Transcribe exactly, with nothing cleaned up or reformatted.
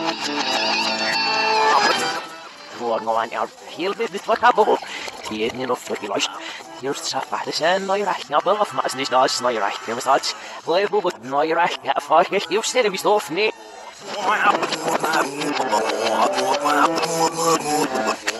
Gewoon gewoon er heel veel dit wat hebben. Hier niet nog voor die lijst. Hier staat vader zijn neue recht. Ja, wel of maar is niet dat neue recht. Wir müssen halt bleiben mit neue recht. Ja, fahr ich hier steht wie so nee.